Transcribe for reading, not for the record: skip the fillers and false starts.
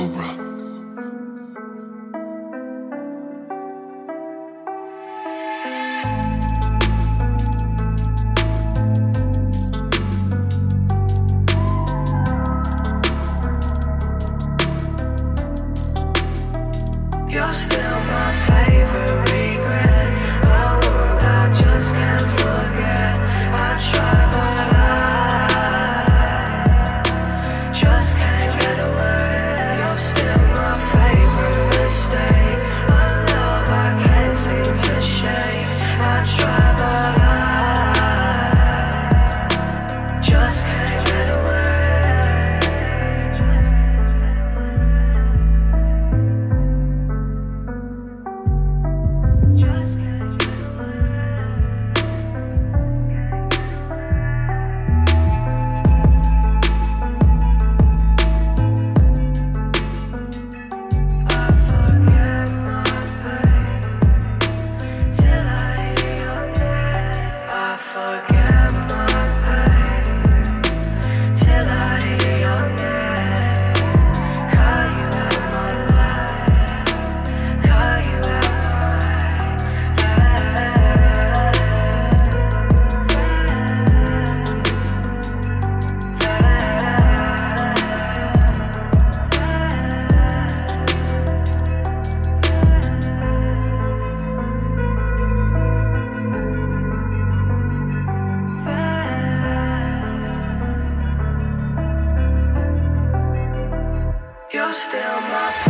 Cobra. You're still my favorite regret. A word I just can't forget. I try but I just can't get away. You're still my favorite mistake. A love I can't seem to shake. I try but I just can't get away. Just can't get away. I forget my pain till I hear your name. I forget my pain till I hear your name. Call you out my life. Call you out You're still my